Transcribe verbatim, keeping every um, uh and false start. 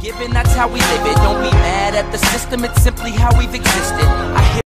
given, that's how we live it. Don't be mad at the system, it's simply how we've existed. I hear